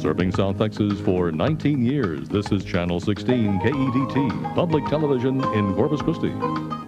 Serving South Texas for 19 years, this is Channel 16 KEDT, public television in Corpus Christi.